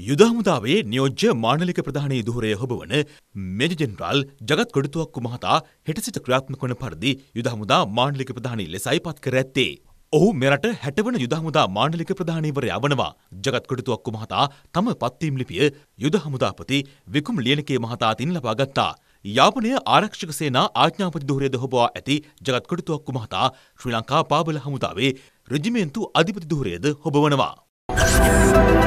යුද හමුදාවේ නියෝජ්‍ය මාණ්ඩලික ප්‍රධානී ධුරය හොබවන මේජර් ජෙනරාල් ජගත් කොඩිතුවක්කු මහතා හෙට සිට ක්‍රියාත්මක වන පරිදි යුද හමුදා මාණ්ඩලික ප්‍රධානී ලෙසයි පත් කර ඇත්තේ. ඔහු මෙරට 60 වන යුද හමුදා මාණ්ඩලික ප්‍රධානීවරයා වනවා. ජගත් කොඩිතුවක්කු මහතා තම පත්වීම් ලිපිය යුද හමුදාපති විකුම් ලියනකේ මහතා අතින් ලබා ගත්තා. යාපනය ආරක්ෂක සේනා ආඥාපති ධුරයද හොබවා ඇති ජගත් කොඩිතුවක්කු මහතා ශ්‍රී ලංකා පාබල හමුදාවේ රෙජිමේන්තු අධිපති ධුරයද හොබවනවා.